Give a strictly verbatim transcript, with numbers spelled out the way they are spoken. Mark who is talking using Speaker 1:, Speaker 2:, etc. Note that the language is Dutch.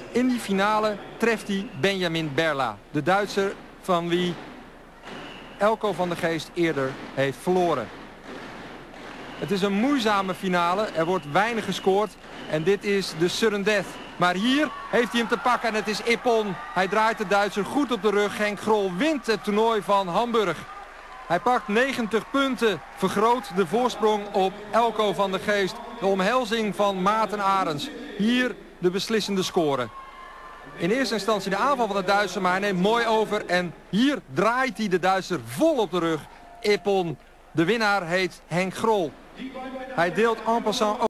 Speaker 1: In die finale treft hij Benjamin Behrla, de Duitser van wie Elko van der Geest eerder heeft verloren. Het is een moeizame finale, er wordt weinig gescoord en dit is de sudden death. Maar hier heeft hij hem te pakken en het is Ippon. Hij draait de Duitser goed op de rug. Henk Grol wint het toernooi van Hamburg. Hij pakt negentig punten, vergroot de voorsprong op Elko van der Geest. De omhelzing van Maarten Arends. Hier de beslissende score. In eerste instantie de aanval van de Duitser, maar hij neemt mooi over. En hier draait hij de Duitser vol op de rug. Ippon, de winnaar, heet Henk Grol. Hij deelt en passant